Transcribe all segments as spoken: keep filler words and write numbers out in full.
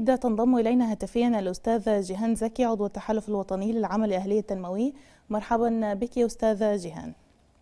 جديد تنضم إلينا هاتفيا الأستاذة جيهان زكي عضو التحالف الوطني للعمل الأهلي التنموي. مرحبا بك أستاذة جيهان.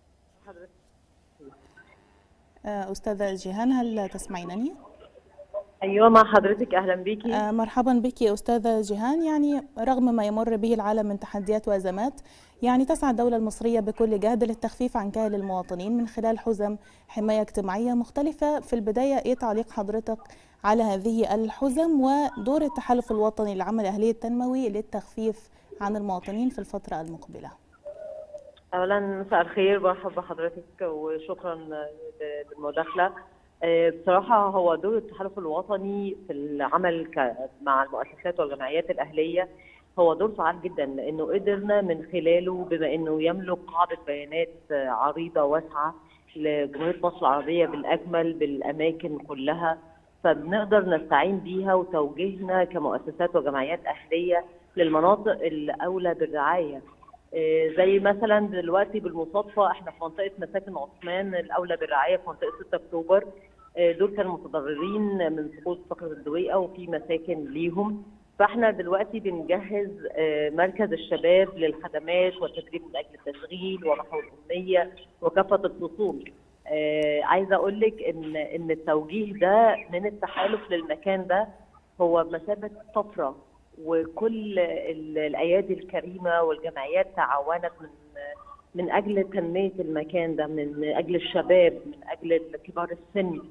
أستاذة جيهان هل تسمعينني؟ أيوة مع حضرتك، أهلا بيكي. آه مرحبا بك أستاذة جيهان. يعني رغم ما يمر به العالم من تحديات وأزمات، يعني تسعى الدولة المصرية بكل جهد للتخفيف عن كاهل المواطنين من خلال حزم حماية اجتماعية مختلفة. في البداية إيه تعليق حضرتك على هذه الحزم ودور التحالف الوطني للعمل الأهلي التنموي للتخفيف عن المواطنين في الفترة المقبلة؟ أولا مساء الخير، برحب بحضرتك وشكرا للمداخلة. بصراحة هو دور التحالف الوطني في العمل مع المؤسسات والجمعيات الأهلية هو دور فعال جدا، لأنه قدرنا من خلاله بما أنه يملك قاعدة بيانات عريضة واسعة لجمهورية مصر العربية بالأجمل بالأماكن كلها، فبنقدر نستعين بيها وتوجيهنا كمؤسسات وجمعيات أهلية للمناطق الأولى بالرعاية. زي مثلا دلوقتي بالمصادفه احنا في منطقه مساكن عثمان الاولى بالرعايه في منطقه ستة اكتوبر، دول كانوا متضررين من سقوط صخره الدويقه وفي مساكن ليهم، فاحنا دلوقتي بنجهز مركز الشباب للخدمات والتدريب من اجل التشغيل ومحو الاميه وكافه الفصول. عايزه اقول لك ان ان التوجيه ده من التحالف للمكان ده هو بمثابه طفره، وكل الايادي الكريمه والجمعيات تعاونت من من اجل تنميه المكان ده، من اجل الشباب، من اجل كبار السن.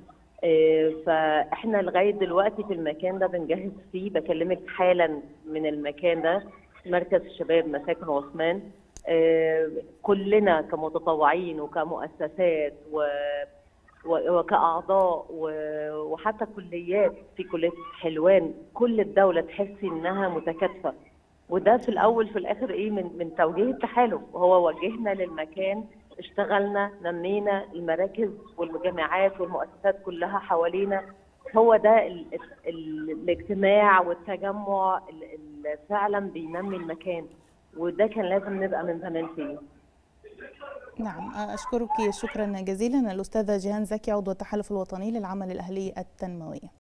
فاحنا لغايه دلوقتي في المكان ده بنجهز فيه، بكلمك حالا من المكان ده مركز الشباب مساكن عثمان. كلنا كمتطوعين وكمؤسسات و وكأعضاء وحتى كليات، في كلية حلوان كل الدولة تحسي إنها متكاتفة، وده في الأول في الآخر إيه من من توجيه التحالف، هو وجهنا للمكان، اشتغلنا نمينا المراكز والجامعات والمؤسسات كلها حوالينا. هو ده ال ال الاجتماع والتجمع اللي فعلا بينمي المكان، وده كان لازم نبقى من زمان فيه. نعم، أشكرك شكرا جزيلا الأستاذة جيهان زكي عضو التحالف الوطني للعمل الأهلي التنموي.